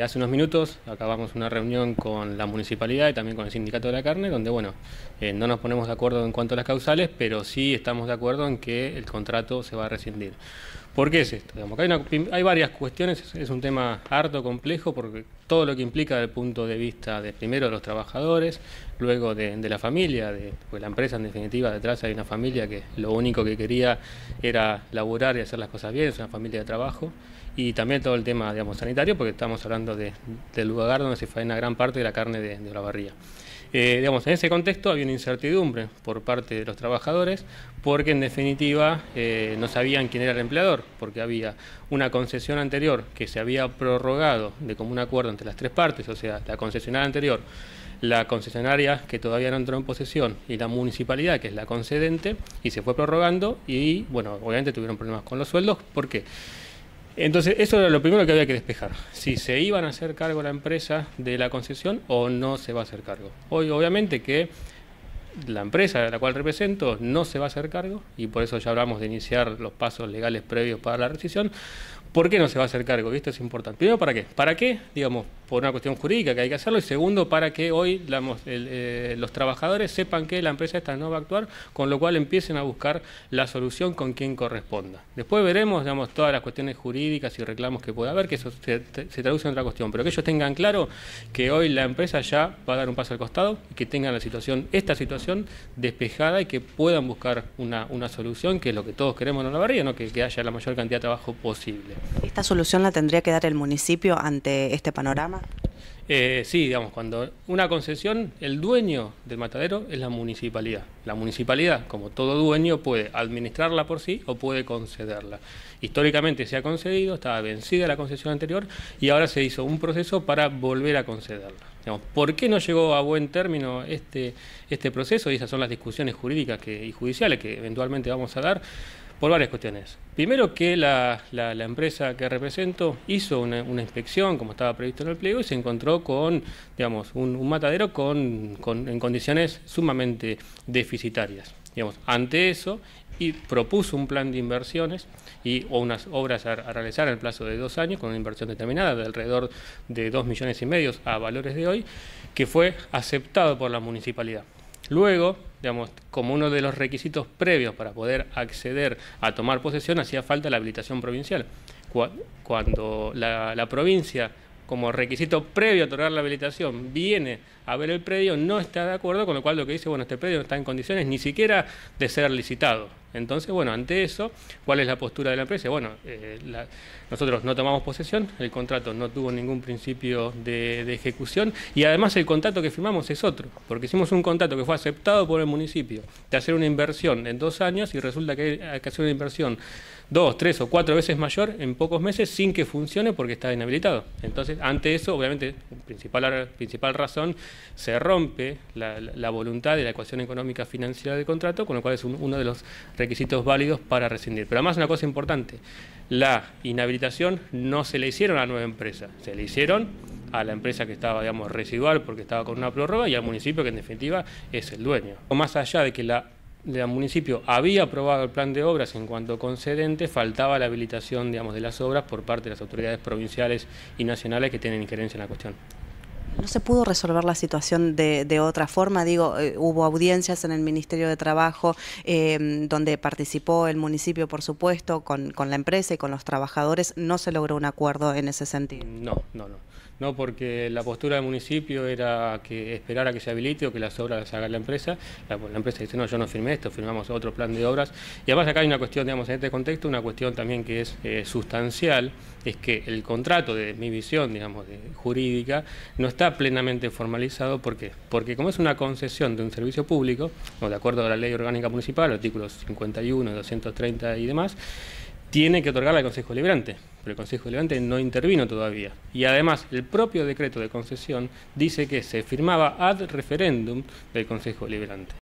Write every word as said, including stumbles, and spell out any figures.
Hace unos minutos acabamos una reunión con la municipalidad y también con el sindicato de la carne, donde bueno, eh, no nos ponemos de acuerdo en cuanto a las causales, pero sí estamos de acuerdo en que el contrato se va a rescindir. ¿Por qué es esto? Digamos, que hay, una, hay varias cuestiones, es, es un tema harto complejo, porque todo lo que implica desde el punto de vista de primero de los trabajadores, luego de, de la familia, de, pues la empresa en definitiva, detrás hay una familia que lo único que quería era laburar y hacer las cosas bien, es una familia de trabajo. Y también todo el tema, digamos, sanitario, porque estamos hablando de, del lugar donde se faena gran parte de la carne de, de Olavarría. Eh, digamos, en ese contexto había una incertidumbre por parte de los trabajadores, porque en definitiva eh, no sabían quién era el empleador, porque había una concesión anterior que se había prorrogado de común acuerdo entre las tres partes, o sea, la concesionaria anterior, la concesionaria que todavía no entró en posesión y la municipalidad, que es la concedente, y se fue prorrogando y, bueno, obviamente tuvieron problemas con los sueldos. ¿Por qué? Entonces, eso era lo primero que había que despejar, si se iban a hacer cargo la empresa de la concesión o no se va a hacer cargo. Hoy, obviamente, que la empresa a la cual represento no se va a hacer cargo, y por eso ya hablamos de iniciar los pasos legales previos para la rescisión. ¿Por qué no se va a hacer cargo? Esto es importante. Primero, ¿para qué? ¿Para qué? Digamos, por una cuestión jurídica que hay que hacerlo, y segundo, para que hoy digamos, el, eh, los trabajadores sepan que la empresa esta no va a actuar, con lo cual empiecen a buscar la solución con quien corresponda. Después veremos, digamos, todas las cuestiones jurídicas y reclamos que pueda haber, que eso se, se traduce en otra cuestión, pero que ellos tengan claro que hoy la empresa ya va a dar un paso al costado y que tengan la situación, esta situación despejada, y que puedan buscar una, una solución, que es lo que todos queremos en Olavarría, ¿no? que, que haya la mayor cantidad de trabajo posible. ¿Esta solución la tendría que dar el municipio ante este panorama? Eh, sí, digamos, cuando una concesión, el dueño del matadero es la municipalidad. La municipalidad, como todo dueño, puede administrarla por sí o puede concederla. Históricamente se ha concedido, estaba vencida la concesión anterior y ahora se hizo un proceso para volver a concederla. Digamos, ¿por qué no llegó a buen término este, este proceso? Y esas son las discusiones jurídicas que, y judiciales que eventualmente vamos a dar. Por varias cuestiones. Primero, que la, la, la empresa que represento hizo una, una inspección, como estaba previsto en el pliego, y se encontró con, digamos, un, un matadero con, con, en condiciones sumamente deficitarias. Digamos, ante eso, y propuso un plan de inversiones y, o unas obras a, a realizar en el plazo de dos años, con una inversión determinada de alrededor de dos millones y medio a valores de hoy, que fue aceptado por la municipalidad. Luego, digamos, como uno de los requisitos previos para poder acceder a tomar posesión, hacía falta la habilitación provincial. Cuando la, la provincia, como requisito previo a otorgar la habilitación, viene a ver el predio, no está de acuerdo, con lo cual lo que dice, bueno, este predio no está en condiciones ni siquiera de ser licitado. Entonces, bueno, ante eso, ¿cuál es la postura de la empresa? Bueno, eh, la, nosotros no tomamos posesión, el contrato no tuvo ningún principio de, de ejecución, y además el contrato que firmamos es otro, porque hicimos un contrato que fue aceptado por el municipio de hacer una inversión en dos años y resulta que hay que hacer una inversión dos, tres o cuatro veces mayor en pocos meses sin que funcione porque está inhabilitado. Entonces, ante eso, obviamente, principal, principal razón, se rompe la, la, la voluntad de la ecuación económica financiera del contrato, con lo cual es un, uno de los requisitos válidos para rescindir. Pero además una cosa importante, la inhabilitación no se le hicieron a la nueva empresa, se le hicieron a la empresa que estaba, digamos, residual porque estaba con una prórroga, y al municipio, que en definitiva es el dueño. Más allá de que la el municipio había aprobado el plan de obras en cuanto concedente, faltaba la habilitación, digamos, de las obras por parte de las autoridades provinciales y nacionales que tienen injerencia en la cuestión. ¿No se pudo resolver la situación de, de otra forma? Digo, eh, hubo audiencias en el Ministerio de Trabajo eh, donde participó el municipio, por supuesto, con, con la empresa y con los trabajadores. ¿No se logró un acuerdo en ese sentido? No, no, no. No, porque la postura del municipio era que esperara que se habilite o que las obras las haga la empresa. La, la empresa dice, no, yo no firmé esto, firmamos otro plan de obras. Y además acá hay una cuestión, digamos, en este contexto, una cuestión también que es eh, sustancial, es que el contrato, de mi visión, digamos, de, jurídica, no está plenamente formalizado. ¿Por qué? Porque como es una concesión de un servicio público, o de acuerdo a la Ley Orgánica Municipal, artículos cincuenta y uno, doscientos treinta y demás, tiene que otorgarla al Consejo Deliberante, pero el Consejo Deliberante no intervino todavía. Y además, el propio decreto de concesión dice que se firmaba ad referéndum del Consejo Deliberante.